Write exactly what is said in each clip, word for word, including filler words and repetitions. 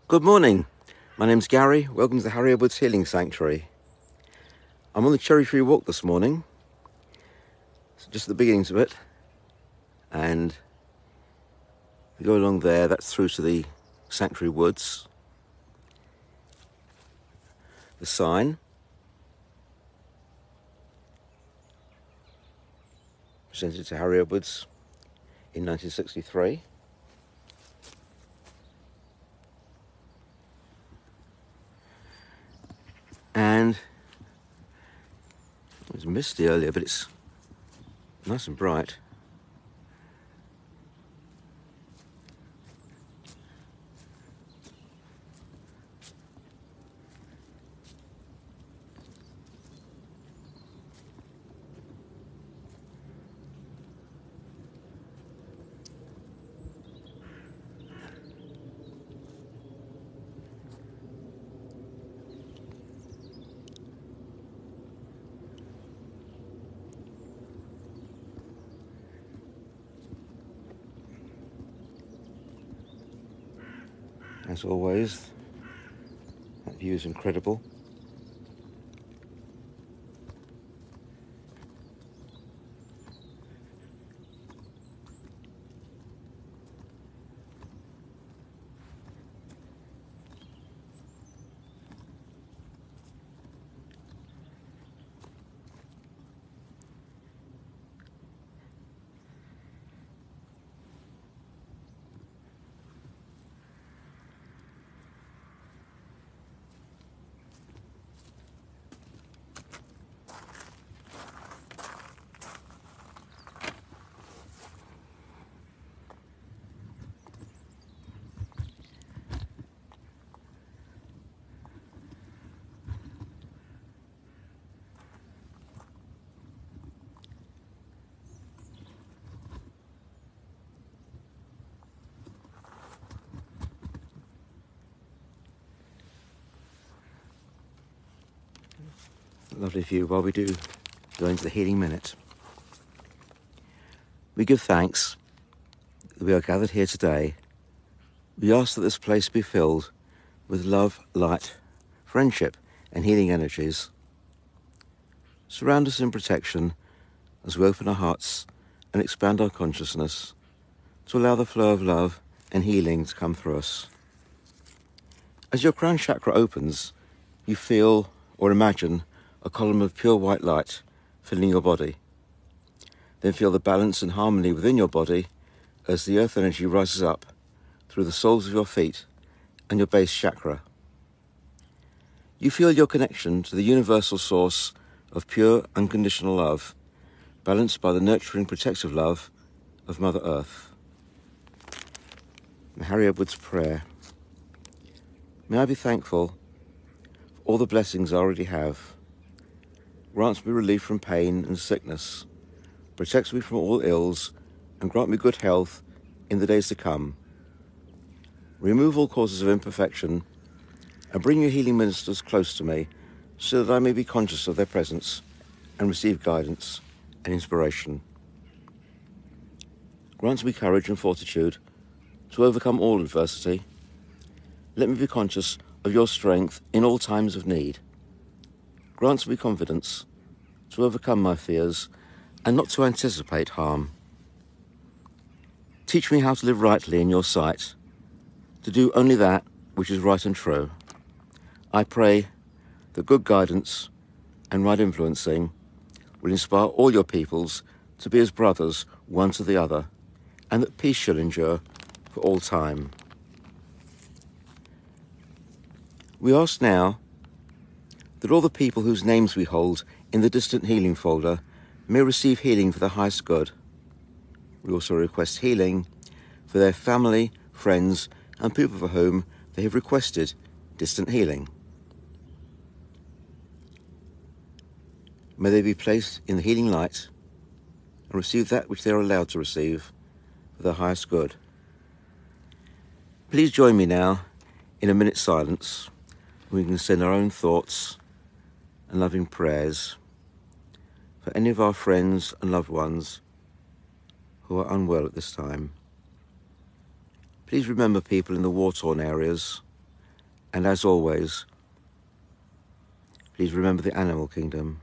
Good morning. My name's Gary. Welcome to the Heailng Sanctuary. I'm on the cherry tree walk this morning, so just at the beginnings of it, and we go along there. That's through to the sanctuary woods. The sign presented to Harry Edwards in nineteen sixty-three. And it was misty earlier, but it's nice and bright. As always, that view is incredible. Lovely view while we do go into the healing minute. We give thanks that we are gathered here today. We ask that this place be filled with love, light, friendship and healing energies. Surround us in protection as we open our hearts and expand our consciousness to allow the flow of love and healing to come through us. As your crown chakra opens, you feel or imagine a column of pure white light filling your body. Then feel the balance and harmony within your body as the earth energy rises up through the soles of your feet and your base chakra. You feel your connection to the universal source of pure, unconditional love, balanced by the nurturing, protective love of Mother Earth. And Harry Edwards' prayer. May I be thankful for all the blessings I already have. Grant me relief from pain and sickness, protects me from all ills, and grant me good health in the days to come. Remove all causes of imperfection, and bring your healing ministers close to me, so that I may be conscious of their presence and receive guidance and inspiration. Grant me courage and fortitude to overcome all adversity. Let me be conscious of your strength in all times of need. Grant me confidence to overcome my fears and not to anticipate harm. Teach me how to live rightly in your sight, to do only that which is right and true. I pray that good guidance and right influencing will inspire all your peoples to be as brothers one to the other, and that peace shall endure for all time. We ask now that all the people whose names we hold in the distant healing folder may receive healing for their highest good. We also request healing for their family, friends, and people for whom they have requested distant healing. May they be placed in the healing light and receive that which they are allowed to receive for their highest good. Please join me now in a minute's silence. We can send our own thoughts and loving prayers for any of our friends and loved ones who are unwell at this time. Please remember people in the war-torn areas And as always, please remember the animal kingdom.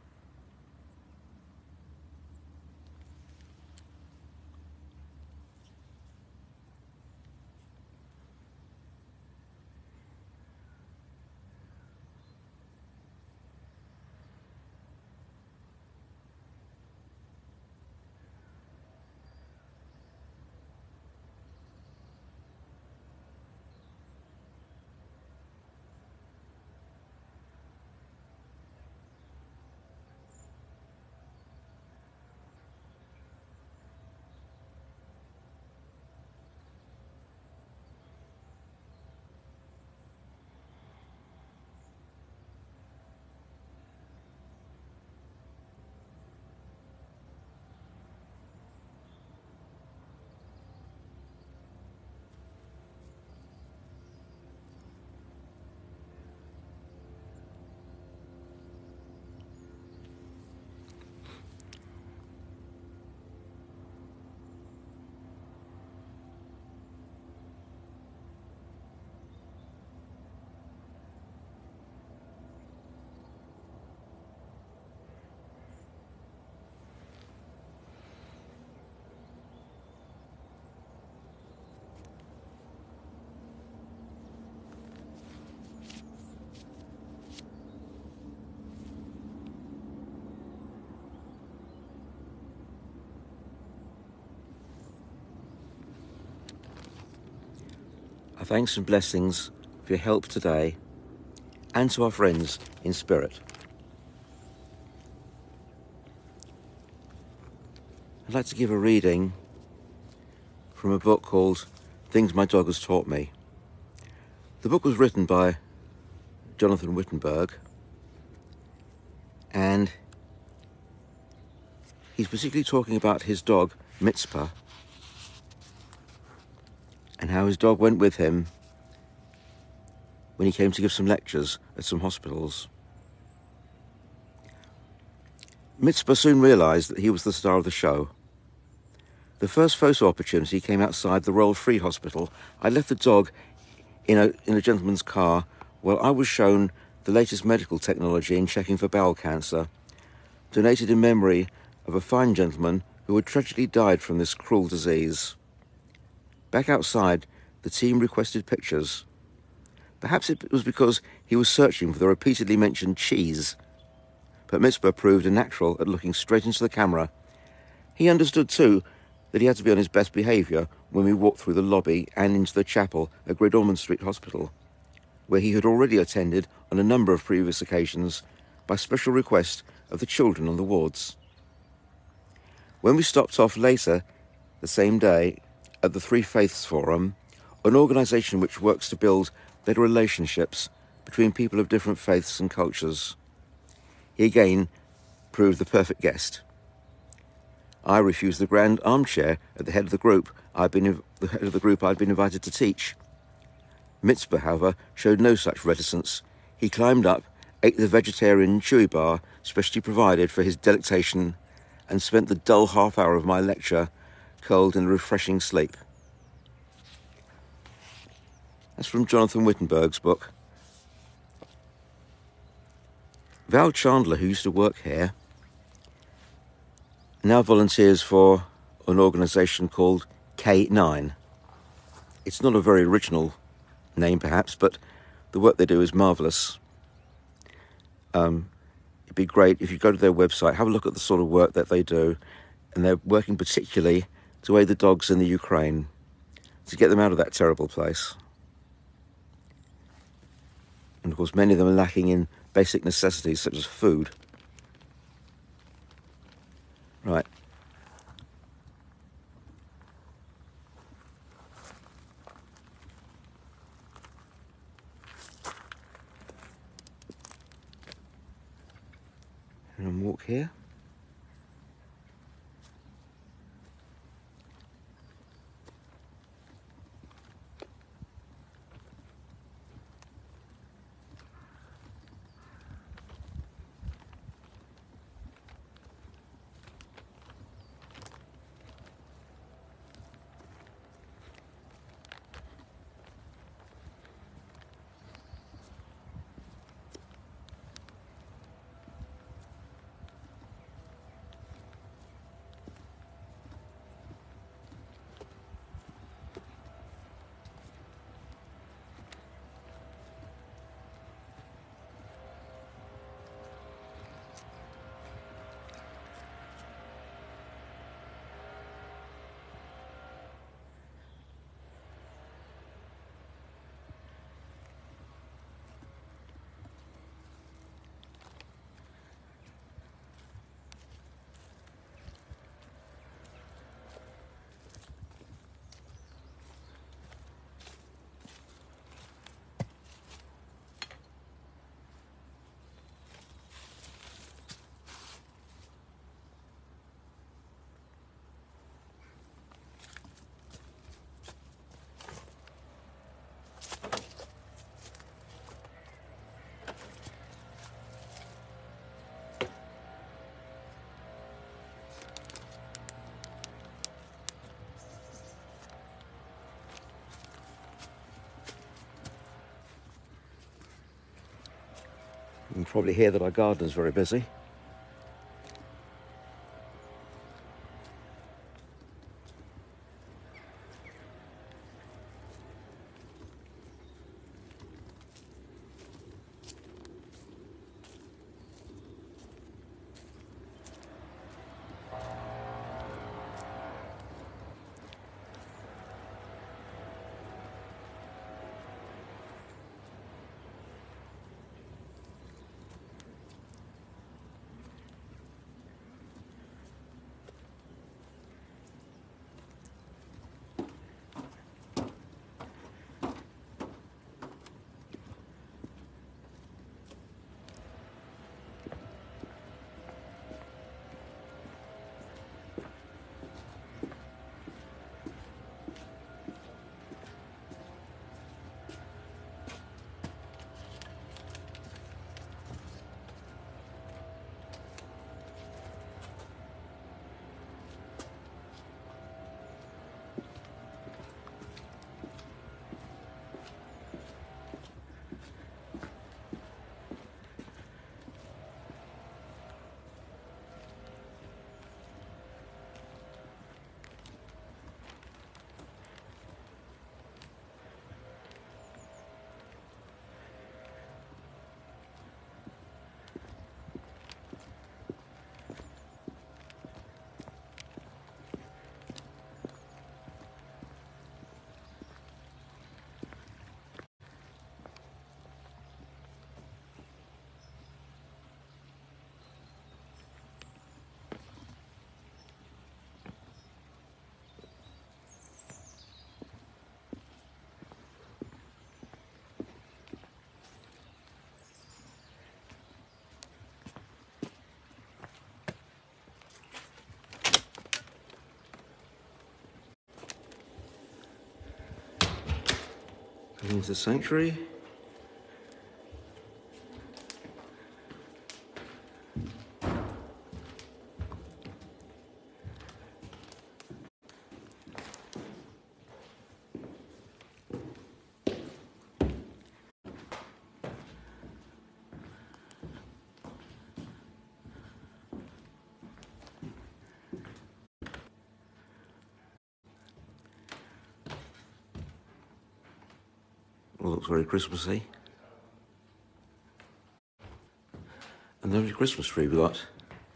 Our thanks and blessings for your help today, and to our friends in spirit. I'd like to give a reading from a book called Things My Dog Has Taught Me. The book was written by Jonathan Wittenberg, and he's particularly talking about his dog, Mitzpah, and how his dog went with him when he came to give some lectures at some hospitals. Mitzpah soon realised that he was the star of the show. The first photo opportunity came outside the Royal Free Hospital. I left the dog in a, in a gentleman's car while I was shown the latest medical technology in checking for bowel cancer, donated in memory of a fine gentleman who had tragically died from this cruel disease. Back outside, the team requested pictures. Perhaps it was because he was searching for the repeatedly mentioned cheese, but Mitzpah proved a natural at looking straight into the camera. He understood too that he had to be on his best behaviour when we walked through the lobby and into the chapel at Great Ormond Street Hospital, where he had already attended on a number of previous occasions by special request of the children on the wards. When we stopped off later the same day at the Three Faiths Forum, an organisation which works to build better relationships between people of different faiths and cultures, he again proved the perfect guest. I refused the grand armchair at the head of the group I'd been the head of the group I'd been invited to teach. Mitzpah, however, showed no such reticence. He climbed up, ate the vegetarian chewy bar specially provided for his delectation, and spent the dull half hour of my lecture curled in a refreshing sleep. That's from Jonathan Wittenberg's book. Val Chandler, who used to work here, now volunteers for an organisation called K nine. It's not a very original name, perhaps, but the work they do is marvellous. Um, it'd be great if you go to their website, have a look at the sort of work that they do, and they're working particularly to aid the dogs in the Ukraine, to get them out of that terrible place. And of course, many of them are lacking in basic necessities such as food. Right. And walk here. You can probably hear that our garden is very busy. Into the sanctuary. Well, looks very Christmassy. And there's a Christmas tree we got.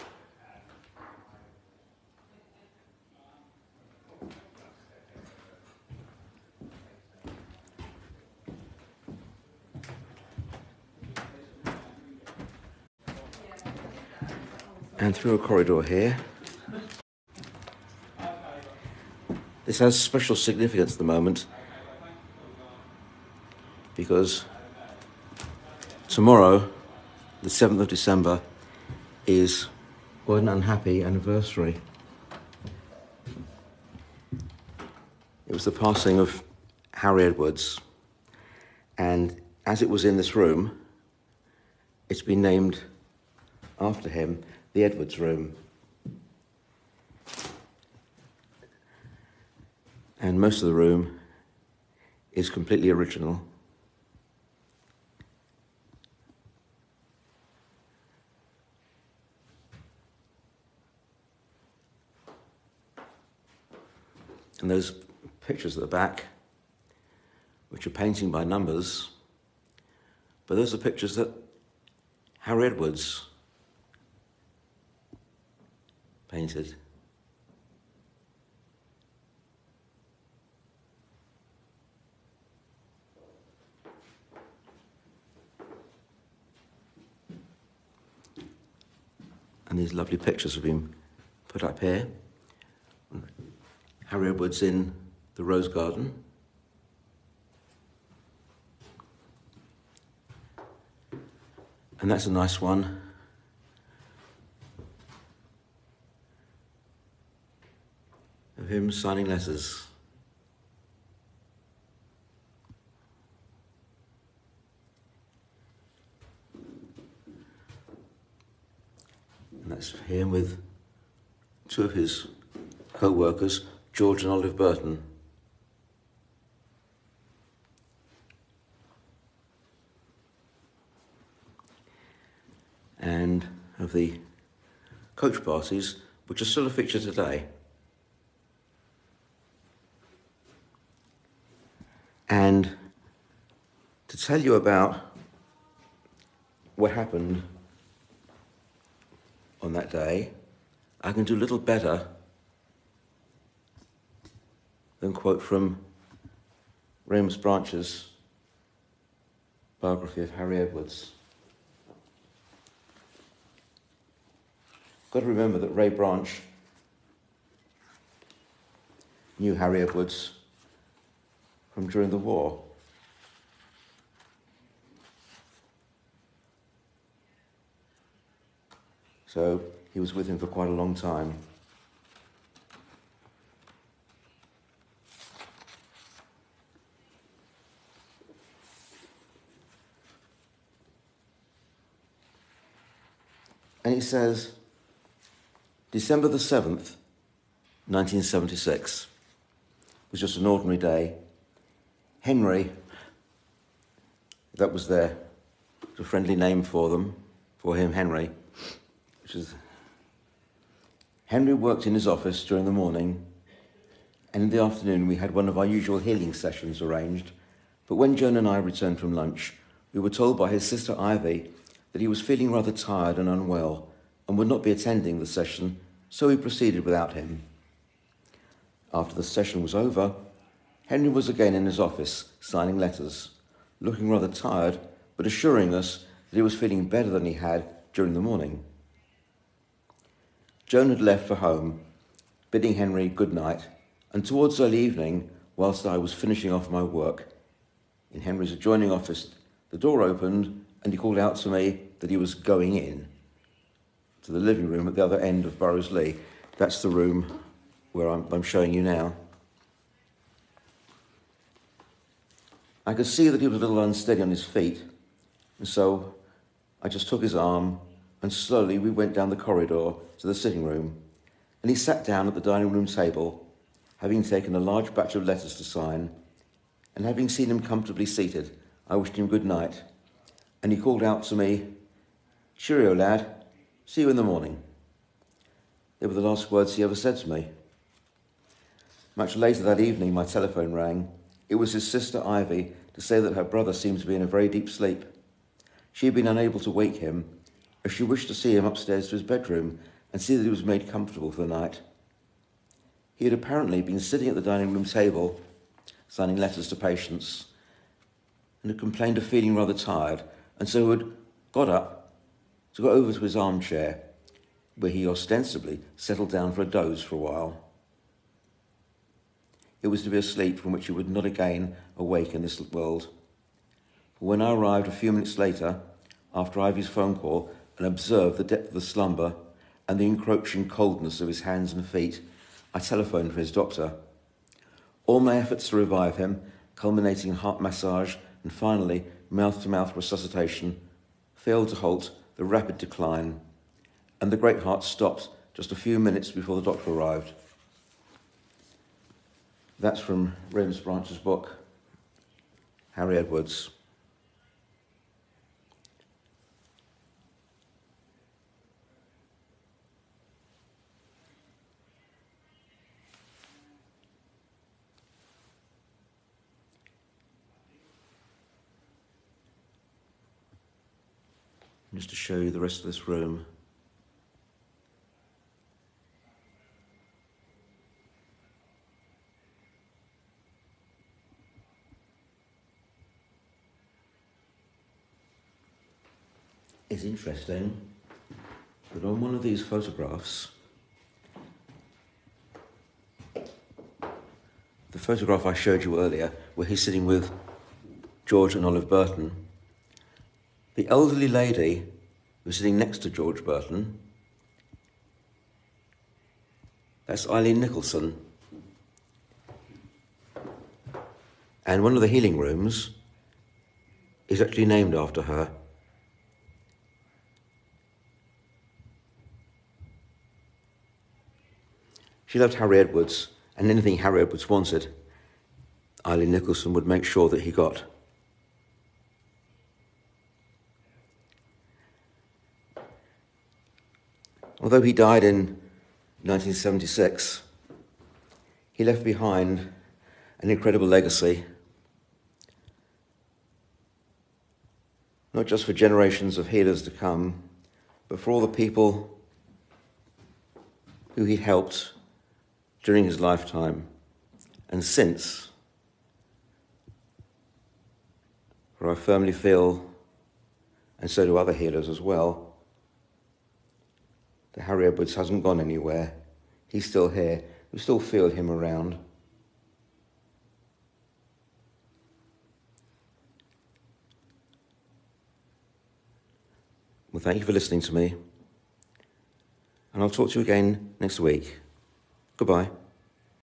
And through a corridor here. This has special significance at the moment because tomorrow, the seventh of December, is quite an unhappy anniversary. It was the passing of Harry Edwards, and as it was in this room, it's been named after him, the Edwards Room. And most of the room is completely original. And those pictures at the back, which are painting by numbers, but those are pictures that Harry Edwards painted. And these lovely pictures have been put up here. Harry Edwards in the Rose Garden. And that's a nice one. Of him signing letters. And that's him with two of his co-workers, George and Olive Burton. and of the coach parties, which are still a feature today. And to tell you about what happened on that day, I can do little better than quote from Ramus Branch's biography of Harry Edwards. Got to remember that Ray Branch knew Harry Edwards from during the war. So he was with him for quite a long time. And he says, December the seventh, nineteen seventy-six, was just an ordinary day. Henry, that was their a friendly name for them, for him, Henry, which is, Henry worked in his office during the morning, and in the afternoon we had one of our usual healing sessions arranged, but when Joan and I returned from lunch, we were told by his sister Ivy that he was feeling rather tired and unwell and would not be attending the session, so we proceeded without him. After the session was over, Henry was again in his office, signing letters, looking rather tired, but assuring us that he was feeling better than he had during the morning. Joan had left for home, bidding Henry good night, and towards early evening, whilst I was finishing off my work, in Henry's adjoining office, the door opened and he called out to me that he was going in to the living room at the other end of Burrows Lee. That's the room where I'm, I'm showing you now. I could see that he was a little unsteady on his feet, and so I just took his arm and slowly we went down the corridor to the sitting room, and he sat down at the dining room table, having taken a large batch of letters to sign, and having seen him comfortably seated, I wished him good night, and he called out to me, "Cheerio, lad, see you in the morning." They were the last words he ever said to me. Much later that evening, my telephone rang. It was his sister Ivy to say that her brother seemed to be in a very deep sleep. She had been unable to wake him, as she wished to see him upstairs to his bedroom and see that he was made comfortable for the night. He had apparently been sitting at the dining room table, signing letters to patients, and had complained of feeling rather tired, and so had got up to go over to his armchair, where he ostensibly settled down for a doze for a while. It was to be a sleep from which he would not again awake in this world. For when I arrived a few minutes later, after Ivy's phone call, and observed the depth of the slumber and the encroaching coldness of his hands and feet, I telephoned for his doctor. All my efforts to revive him, culminating in heart massage and finally mouth-to-mouth resuscitation, failed to halt the rapid decline, and the great heart stopped just a few minutes before the doctor arrived. That's from Ramus Branch's book, Harry Edwards. Just to show you the rest of this room. It's interesting that on one of these photographs, the photograph I showed you earlier, where he's sitting with George and Olive Burton, the elderly lady who's sitting next to George Burton, that's Eileen Nicholson. And one of the healing rooms is actually named after her. She loved Harry Edwards, and anything Harry Edwards wanted, Eileen Nicholson would make sure that he got. Although he died in nineteen seventy-six, he left behind an incredible legacy, not just for generations of healers to come, but for all the people who he helped during his lifetime and since. For I firmly feel, and so do other healers as well, that Harry Edwards hasn't gone anywhere. He's still here. We still feel him around. Well, thank you for listening to me, and I'll talk to you again next week. Goodbye.